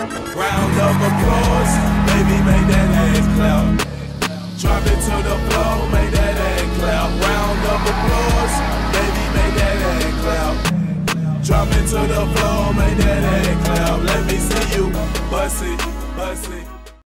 Round of applause, baby, make that ass clap. Drop it to the floor, make that ass clap. Round of applause, baby, make that ass clap. Drop it to the floor, make that ass clap. Let me see you bust it, bust it.